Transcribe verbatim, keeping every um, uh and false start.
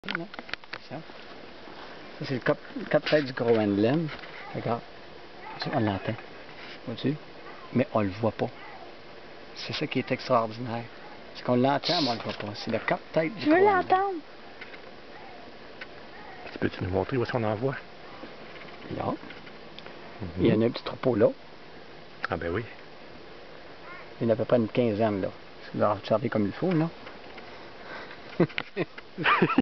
Ça, ça c'est le cap, cap tête du Groenland. Regarde, on l'entend. Vois-tu? Mais on le voit pas. C'est ça qui est extraordinaire. C'est qu'on l'entend, mais on le voit pas. C'est le cap tête du Je veux Groenland. l'entendre. Tu peux-tu nous montrer où est-ce qu'on en voit? Là. Mm-hmm. Il y en a un petit troupeau là. Ah ben oui. Il y en a à peu près une quinzaine là. Vous avez observé comme il faut, non?